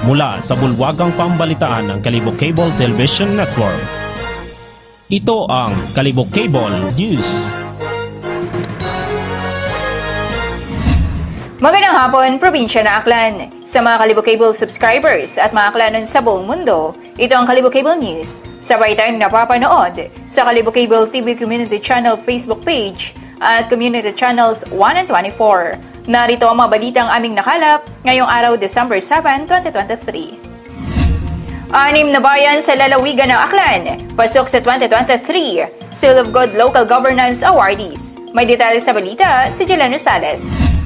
mula sa bulwagang pambalitaan ng Kalibo Cable Television Network. Ito ang Kalibo Cable News. Magandang hapon, Probinsya na Aklan. Sa mga Kalibo Cable subscribers at mga aklanon sa buong mundo, ito ang Kalibo Cable News. Sabay tayong napapanood sa Kalibo Cable TV Community Channel Facebook page at Community Channels 1 and 24. Narito ang mga balitang aming nakalap ngayong araw, December 7, 2023. 6 na bayan sa lalawigan ng Aklan, pasok sa 2023 Seal of Good Local Governance Awardees. May detalye sa balita si Jelan Rosales.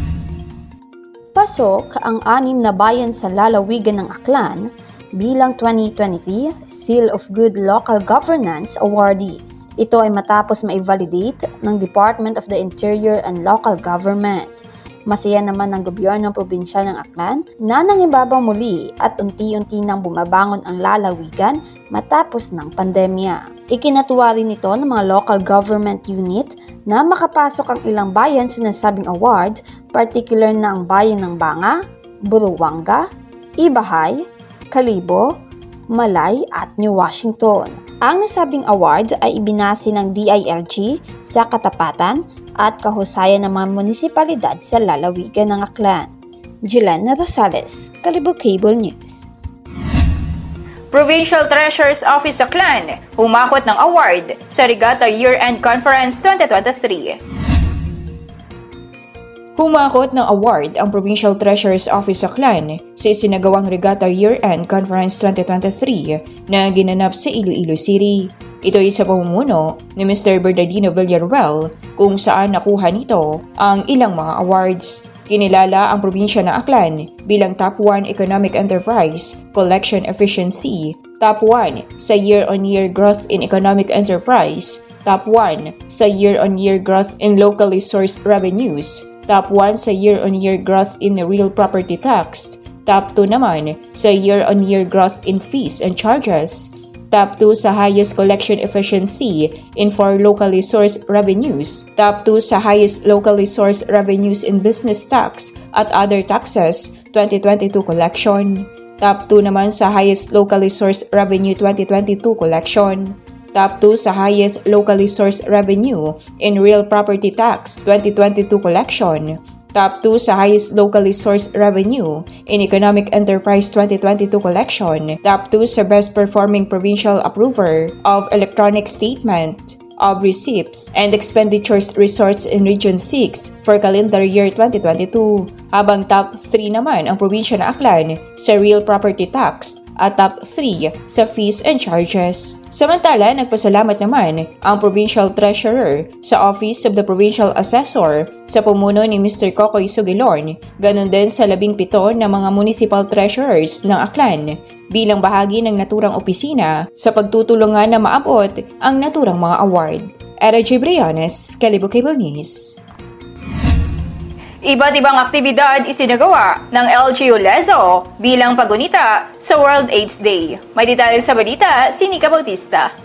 Pasok ang 6 na bayan sa lalawigan ng Aklan bilang 2023 Seal of Good Local Governance Awardees. Ito ay matapos ma-validate ng Department of the Interior and Local Government. Masaya naman ng gobyerno ng probinsya ng Aklan na nangibabang muli at unti-unti nang bumabangon ang lalawigan matapos ng pandemya. Ikinatuwa rin ito ng mga local government unit na makapasok ang ilang bayan sa nasabing awards, particular na ang bayan ng Banga, Buruanga, Ibahay, Kalibo, Malay at New Washington. Ang nasabing awards ay ibinase ng DILG sa katapatan at kahusayan ng mga munisipalidad sa lalawigan ng Aklan. Jelan Rosales, Kalibo Cable News. Provincial Treasurer's Office Aklan humakot ng award sa Regatta Year-End Conference 2023. Humakot ng award ang Provincial Treasurer's Office Aklan sa isinagawang Regatta Year-End Conference 2023 na ginanap sa Iloilo City. Ito ay sa pamumuno ni Mr. Bernardino Villaruel kung saan nakuha nito ang ilang mga awards. Kinilala ang probinsya ng Aklan bilang Top 1 Economic Enterprise Collection Efficiency, Top 1 sa Year-on-Year Growth in Economic Enterprise, Top 1 sa Year-on-Year Growth in Locally Sourced Revenues, Top 1 sa Year-on-Year Growth in Real Property Tax, Top 2 naman sa Year-on-Year Growth in Fees and Charges, Top 2 sa highest collection efficiency in for locally sourced revenues, Top 2 sa highest locally sourced revenues in business tax at other taxes 2022 collection, Top 2 naman sa highest locally sourced revenue 2022 collection, Top 2 sa highest locally sourced revenue in real property tax 2022 collection, Top 2 sa highest locally sourced revenue in Economic Enterprise 2022 collection, Top 2 sa best performing provincial approver of electronic statement of receipts and expenditures resorts in Region 6 for calendar year 2022, habang Top 3 naman ang probinsya ng Aklan sa real property tax at Top 3 sa fees and charges. Samantala, nagpasalamat naman ang Provincial Treasurer sa Office of the Provincial Assessor sa pumuno ni Mr. Kokoy Sugilorn, ganun din sa 17 na mga Municipal Treasurers ng Aklan bilang bahagi ng naturang opisina sa pagtutulungan na maabot ang naturang mga award. Era J. Briones, Kalibo Cable News. Iba't ibang aktibidad isinagawa ng LGU Lezo bilang paggunita sa World AIDS Day. May detalye sa balita si Nika Bautista.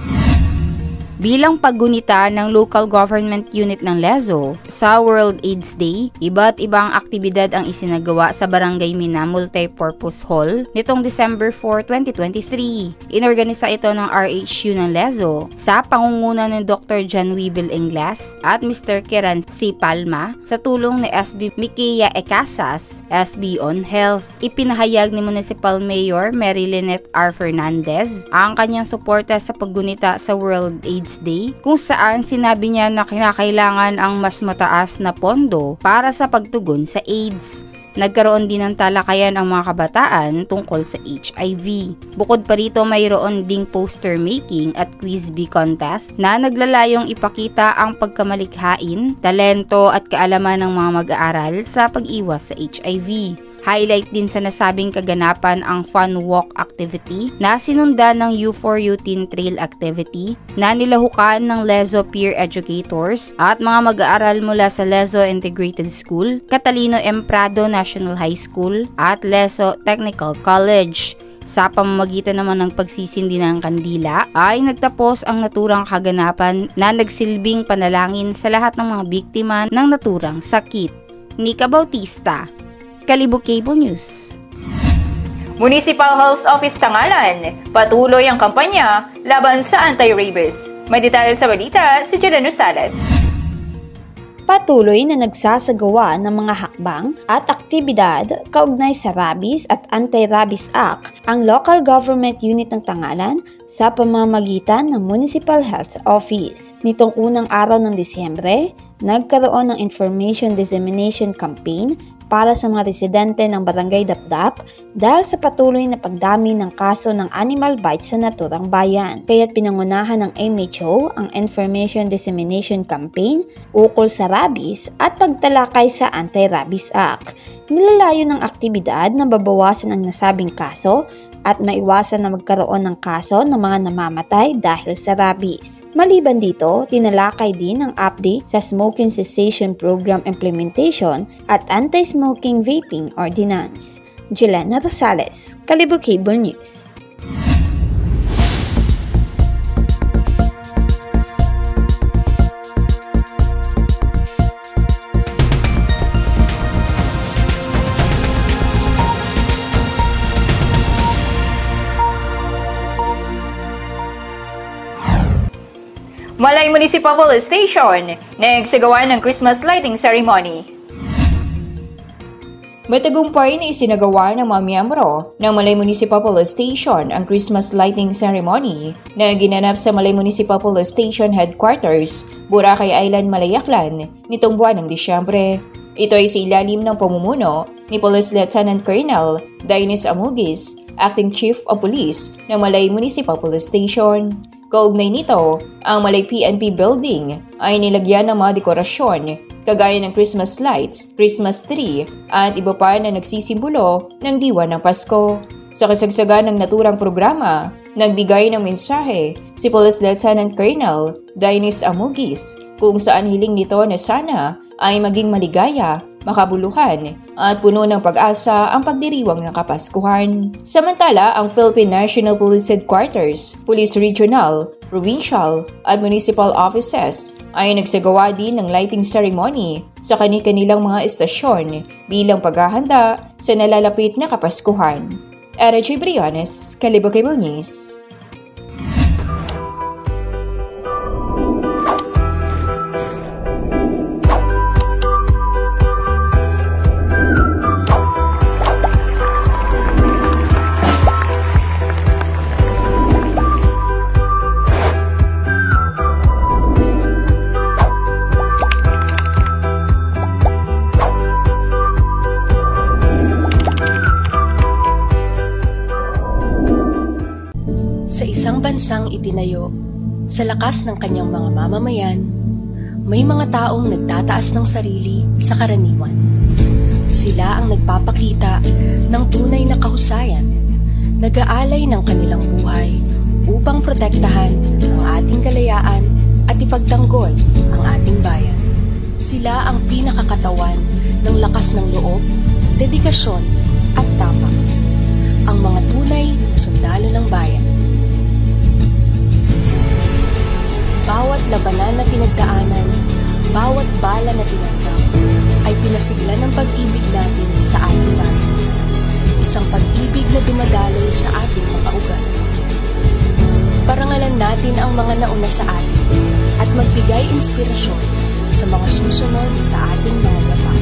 Bilang paggunita ng local government unit ng Lezo sa World AIDS Day, iba't ibang aktibidad ang isinagawa sa Barangay Mina Multipurpose Hall nitong December 4, 2023. Inorganisa ito ng RHU ng Lezo sa pangunguna ni Dr. John Weibel Ingles at Mr. Kiran C. Palma sa tulong ni SB Mikia Ecasas, SB on Health. Ipinahayag ni Municipal Mayor Mary Lynette R. Fernandez ang kanyang suporta sa paggunita sa World AIDS Day, kung saan sinabi niya na kinakailangan ang mas mataas na pondo para sa pagtugon sa AIDS. Nagkaroon din ng talakayan ang mga kabataan tungkol sa HIV. Bukod pa rito, mayroon ding poster making at quiz bee contest na naglalayong ipakita ang pagkamalikhain, talento at kaalaman ng mga mag-aaral sa pag-iwas sa HIV. Highlight din sa nasabing kaganapan ang fun walk activity na sinundan ng U4U Teen Trail activity na nilahukan ng Lezo peer educators at mga mag-aaral mula sa Lezo Integrated School, Catalino M. Prado National High School at Lezo Technical College. Sa pamamagitan naman ng pagsisindi ng kandila ay nagtapos ang naturang kaganapan na nagsilbing panalangin sa lahat ng mga biktima ng naturang sakit. Nika Bautista, Kalibo Cable News. Municipal Health Office Tangalan, patuloy ang kampanya laban sa anti-rabies. May detalye sa balita si Julian Rosales. Patuloy na nagsasagawa ng mga hakbang at aktibidad kaugnay sa Rabies at Anti-Rabies Act ang Local Government Unit ng Tangalan sa pamamagitan ng Municipal Health Office. Nitong unang araw ng Disyembre, nagkaroon ng Information Dissemination Campaign para sa mga residente ng Barangay Dapdap dahil sa patuloy na pagdami ng kaso ng animal bite sa naturang bayan. Kaya't pinangunahan ng MHO ang Information Dissemination Campaign ukol sa rabies at pagtalakay sa Anti-Rabies Act. Nilalayo ng aktibidad na babawasan ang nasabing kaso at maiwasan na magkaroon ng kaso ng mga namamatay dahil sa rabies. Maliban dito, tinalakay din ang update sa Smoking Cessation Program Implementation at Anti-Smoking Vaping Ordinance. Jelena Rosales, Kalibog Cable News. Malay Municipal Police Station, nagsagawa ng Christmas lighting ceremony. Matagumpay na isinagawa ng mga miyembro ng Malay Municipal Police Station ang Christmas lighting ceremony na ginanap sa Malay Municipal Police Station Headquarters, Boracay Island, Malayaklan, nitong buwan ng Disyembre. Ito ay sa ilalim ng pamumuno ni Police Lieutenant Colonel Dainis Amugis, Acting Chief of Police ng Malay Municipal Police Station. Kaugnay nito, ang Malay PNP Building ay nilagyan ng mga dekorasyon kagaya ng Christmas lights, Christmas tree at iba pa na nagsisimbolo ng diwa ng Pasko. Sa kasagsagan ng naturang programa, nagbigay ng mensahe si Police Lieutenant Colonel Dainis Amugis kung saan hiling nito na sana ay maging maligaya, makabuluhan at puno ng pag-asa ang pagdiriwang ng Kapaskuhan. Samantala, ang Philippine National Police Headquarters, Police Regional, Provincial at Municipal Offices ay nagsagawa din ng lighting ceremony sa kani-kanilang mga estasyon bilang paghahanda sa nalalapit na Kapaskuhan. Era J. Briones, Kalibog Cable News. Sa isang bansang itinayo, sa lakas ng kanyang mga mamamayan, may mga taong nagtataas ng sarili sa karaniwan. Sila ang nagpapakita ng tunay na kahusayan, nag-aalay ng kanilang buhay upang protektahan ang ating kalayaan at ipagtanggol ang ating bayan. Sila ang pinakakatawan ng lakas ng loob, dedikasyon at tapang. Ang mga tunay na sundalo ng bayan. Bawat labanan na pinagdaanan, bawat bala na tinanggap, ay pinasigla ng pag-ibig natin sa ating bayan. Isang pag-ibig na dumadaloy sa ating mga ugat. Parangalan natin ang mga nauna sa atin at magbigay inspirasyon sa mga susunod sa ating mga yapak.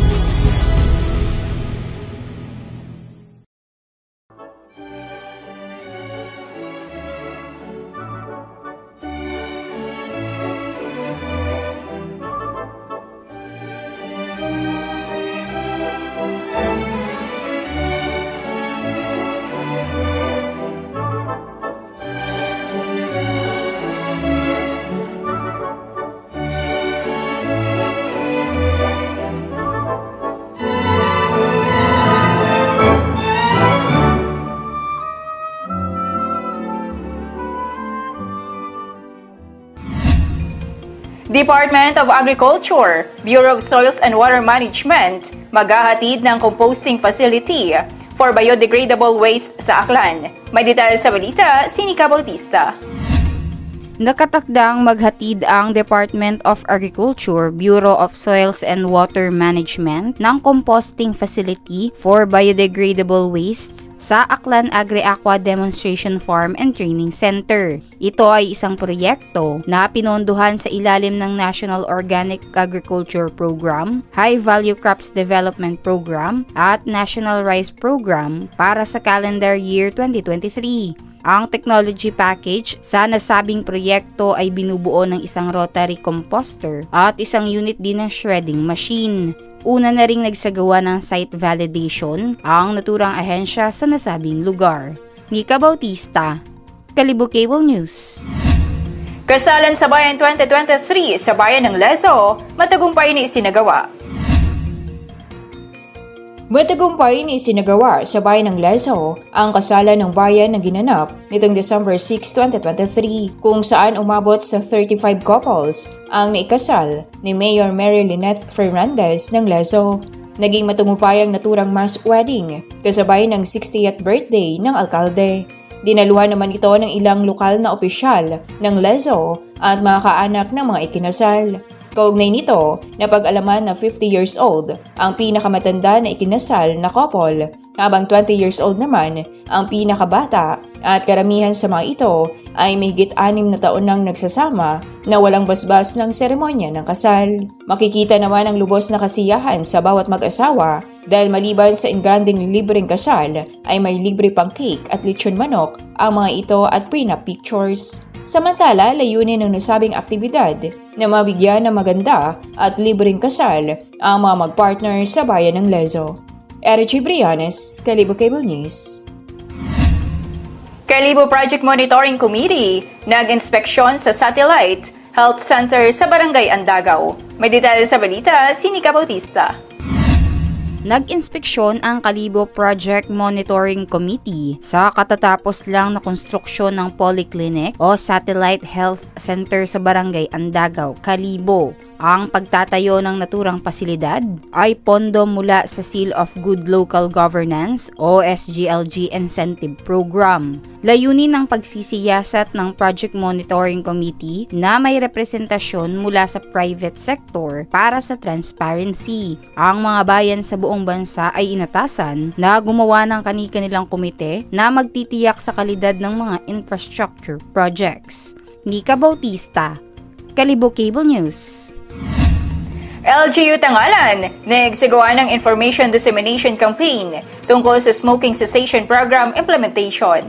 Department of Agriculture, Bureau of Soils and Water Management, maghahatid ng composting facility for biodegradable waste sa Aklan. May detalye sa balita, si Nika Bautista. Nakatakdang maghatid ang Department of Agriculture, Bureau of Soils and Water Management ng composting facility for biodegradable wastes sa Aklan Agri-Aqua Demonstration Farm and Training Center. Ito ay isang proyekto na pinondohan sa ilalim ng National Organic Agriculture Program, High Value Crops Development Program at National Rice Program para sa calendar year 2023. Ang technology package sa nasabing proyekto ay binubuo ng isang rotary composter at isang unit din ng shredding machine. Una na ring nagsagawa ng site validation ang naturang ahensya sa nasabing lugar. Nika Bautista, Kalibo Cable News. Kasalan sa Bayan 2023 sa Bayan ng Lezo, matagumpay na isinagawa. Matagumpay na isinagawa sa Bayan ng Lezo ang kasalan ng bayan na ginanap nitong December 6, 2023 kung saan umabot sa 35 couples ang naikasal ni Mayor Mary Lynette Fernandez ng Lezo. Naging matagumpay ang naturang mass wedding kasabay ng 60th birthday ng alkalde. Dinaluhan naman ito ng ilang lokal na opisyal ng Lezo at mga kaanak ng mga ikinasal. Kaugnay nito, napag-alaman na 50 years old ang pinakamatanda na ikinasal na couple, habang 20 years old naman ang pinakabata at karamihan sa mga ito ay may higit 6 na taon nang nagsasama na walang basbas ng seremonya ng kasal. Makikita naman ang lubos na kasiyahan sa bawat mag-asawa dahil maliban sa ingranding libreng kasal ay may libre pang cake at lechon manok ang mga ito at prenup pictures. Samantala, layunin ng nasabing aktibidad na mabigyan ng maganda at libreng kasal ang mga mag-partner sa Bayan ng Lezo. Eric Brianes, Kalibo Cable News. Kalibo Project Monitoring Committee nag-inspeksyon sa Satellite Health Center sa Barangay Andagaw. May detalye sa balita, si Nika Bautista. Nag-inspeksyon ang Kalibo Project Monitoring Committee sa katatapos lang na konstruksyon ng polyclinic o Satellite Health Center sa Barangay Andagaw, Kalibo. Ang pagtatayo ng naturang pasilidad ay pondo mula sa Seal of Good Local Governance o SGLG Incentive Program. Layunin ng pagsisiyasat ng Project Monitoring Committee na may representasyon mula sa private sector para sa transparency. Ang mga bayan sa buong bansa ay inatasan na gumawa ng kani-kanilang komite na magtitiyak sa kalidad ng mga infrastructure projects. Nika Bautista, Kalibo Cable News. LGU Tangalan, nagsagawa ng Information Dissemination Campaign tungkol sa Smoking Cessation Program Implementation.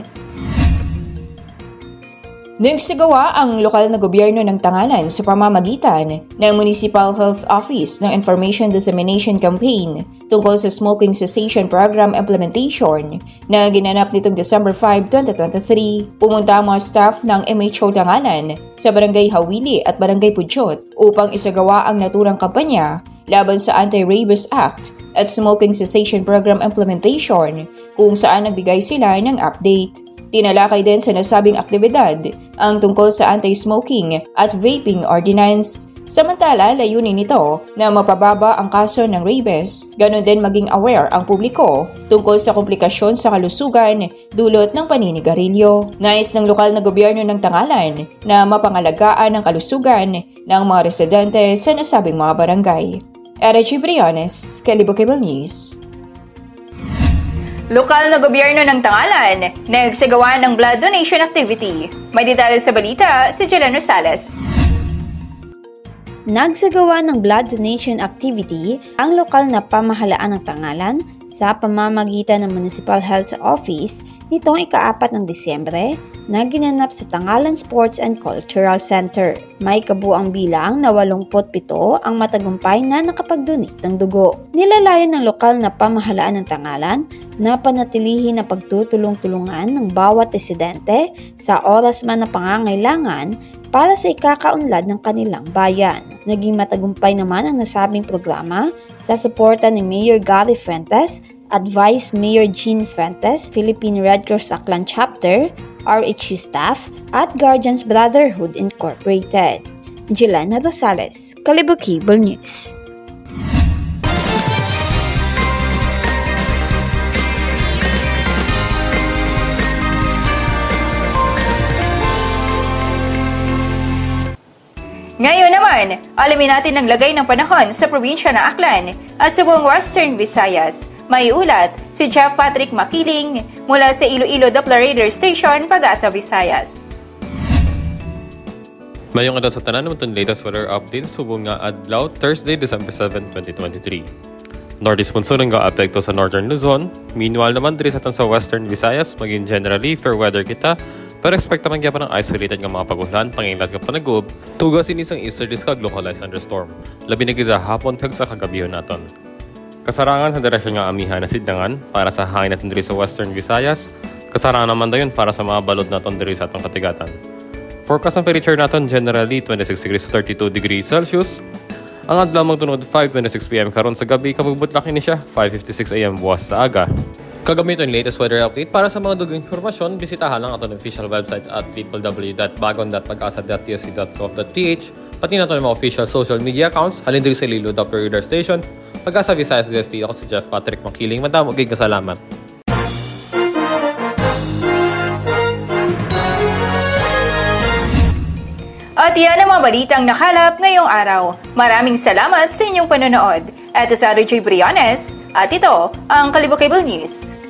Nagsagawa ang lokal na gobyerno ng Tangalan sa pamamagitan ng Municipal Health Office ng Information Dissemination Campaign tungkol sa Smoking Cessation Program Implementation na ginanap nitong December 5, 2023. Pumunta ang mga staff ng MHO Tangalan sa Barangay Hawili at Barangay Pudyot upang isagawa ang naturang kampanya laban sa Anti-Rabies Act at Smoking Cessation Program Implementation kung saan nagbigay sila ng update. Tinalakay din sa nasabing aktibidad ang tungkol sa anti-smoking at vaping ordinance. Samantala, layunin nito na mapababa ang kaso ng rabies, ganon din maging aware ang publiko tungkol sa komplikasyon sa kalusugan dulot ng paninigarilyo. Nais ng lokal na gobyerno ng Tangalan na mapangalagaan ang kalusugan ng mga residente sa nasabing mga barangay. Eric Brianes, Kalibo Cable News. Lokal na gobyerno ng Tangalan, nagsagawa ng blood donation activity. May detalye sa balita, si Jelen Rosales. Nagsagawa ng blood donation activity ang lokal na pamahalaan ng Tangalan sa pamamagitan ng Municipal Health Office nitong ika-4 ng Disyembre na ginanap sa Tangalan Sports and Cultural Center. May kabuang bilang na 87 ang matagumpay na nakapag-donate ng dugo. Nilalayan ng lokal na pamahalaan ng Tangalan na panatilihin na pagtutulong-tulungan ng bawat residente sa oras man na pangangailangan para sa ikakaunlad ng kanilang bayan. Naging matagumpay naman ang nasabing programa sa suporta ni Mayor Gary Fuentes at Vice Mayor Jean Fuentes, Philippine Red Cross Aklan Chapter, RHU staff, at Guardians Brotherhood Incorporated. Jelena Rosales, Kalibo Cable News. ngayon, alamin natin ang lagay ng panahon sa probinsya ng Aklan at sa buong Western Visayas. May ulat si Jeff Patrick Makiling mula sa Iloilo Doppler Radar Station, Pag-asa, Visayas. Mayong adto sa tanan naman itong latest weather update subong nga adlaw Thursday, December 7, 2023. Northeast monsoon ang ga-apekto sa Northern Luzon. Meanwhile naman diri sa Western Visayas, maging generally fair weather kita, pero expect naman gyapon ng isolated nga mga pag-ulan, panginlat nga panagub, tugas inisang easterlies kag localized thunderstorm. Labi na gid hapon kag sa kagabihon naton. Kasarangan sa direksyon nga amihan na sidnangan para sa hangin natin diri sa Western Visayas. Kasarangan naman dayon para sa mga balod naton diri sa atong katigatan. Forecast ng temperature naton generally 26 degrees to 32 degrees Celsius. Ang adlaw magtunod 5:26 PM karon sa gabi, kabubutlak ini siya 5:56 AM buwas sa aga. Kagamit ang latest weather update. Para sa mga dugang informasyon, bisitahan lang aton official website at www.bagon.pag-asa.tsc.gov.ph. Pati na ito ng mga official social media accounts. Halin diri sa Iloilo Doppler Radar Station. Pag-asa Visayas DST. Ako si Jeff Patrick Makiling. Madam, ugig na salamat. At yan ang mga balitang nakalap ngayong araw. Maraming salamat sa inyong panonood. Ito sa RJ Briones at ito ang Kalibok Cable News.